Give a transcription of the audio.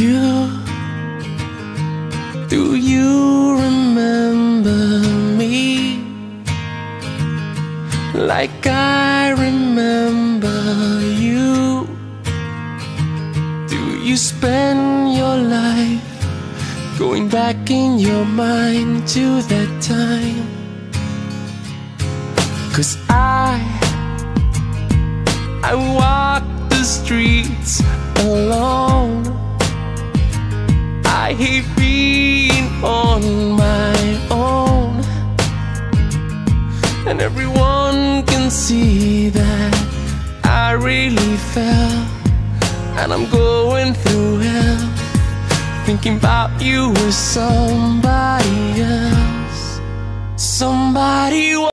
you. Do you remember me like I remember you? Do you spend your life going back in your mind to that time? 'Cause I walk the streets alone. I hate being on my own, and everyone can see that I really fell, and I'm going through hell, thinking about you with somebody else. Somebody